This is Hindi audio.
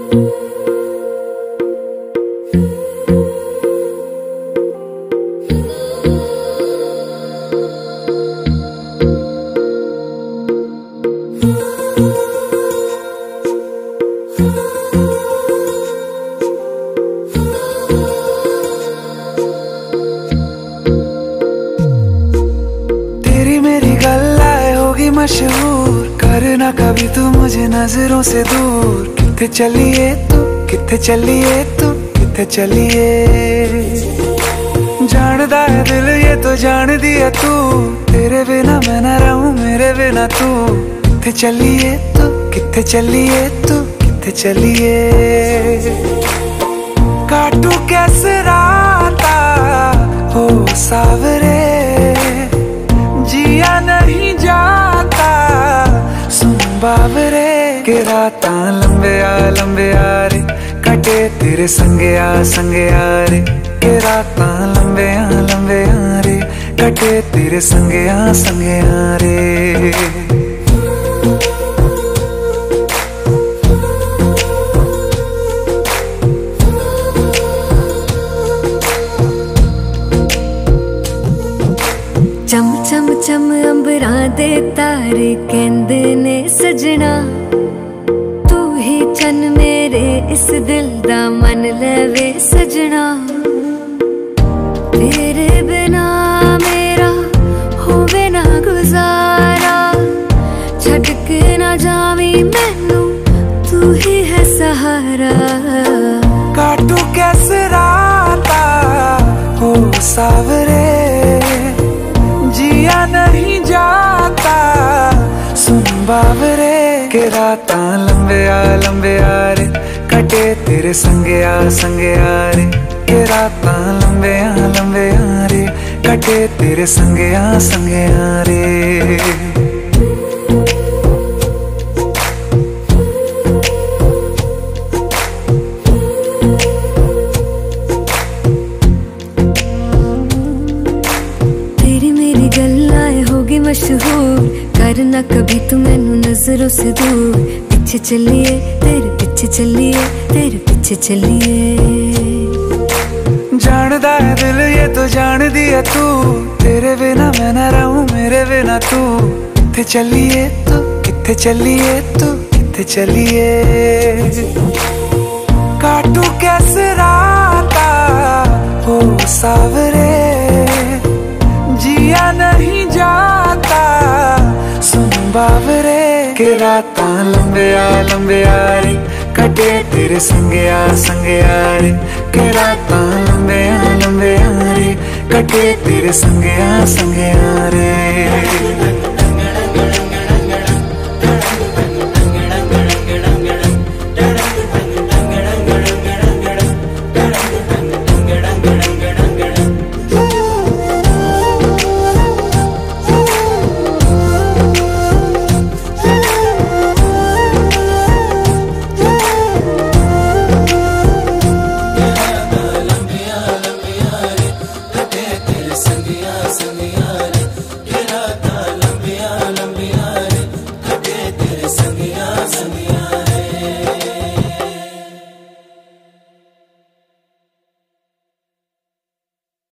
मशहूर करना कभी तू मुझे नजरों से दूर। किथे चलिए तू, किथे चलिए तू, किथे चलिए। जानदा है दिल ये तो जान दिया तू, तेरे बिना मैं ना रहूं मेरे बिना तू। किथे चलिए तू, किथे चलिए तू, किथे चलिए। काटू कैसे राता हो सावरे, जिया नहीं जाता सुन बाबरे। के रातां लंबिया लंबिया रे, कटे तेरे संगया संगया रे। के रातां लंबिया लंबिया रे, कटे तेरे संगया संगया रे। चम चम चम अंबरां दे तारे कहंदे ने सजना, तू ही चन मेरे इस दिल दा मन लवे सजना। तेरे बिना मेरा होवे ना गुजारा, छड़ के ना जावी मैनू तू ही है सहारा। काटू कैसे राता हो सावरे, जिया नहीं जाता सुन बाबरे। के रातां लंबिया लंबिया रे, कटे तेरे संगया संगया रे। के रातां लंबिया लंबिया रे, कटे तेरे संगया संगया रे। मशहूर करना कभी तू मैनू नजरों से दूर। पीछे चलिए तेरे पीछे चलिए, तेरे पीछे चलिए। जानदा है दिल ये तो जान दिया तू, तेरे बिना मैं ना रहूं मेरे बिना तू। किथे चलिए तू, किथे चलिए तू, किथे चलिए। काटू कैसे राता हो सावरे, जिया नहीं जाता सुन बाबरे। के रातां लंबिया लंबिया रे, कटे तेरे संगया संगया रे। के रातां लंबिया लंबिया रे, कटे तेरे संगया संगया रे।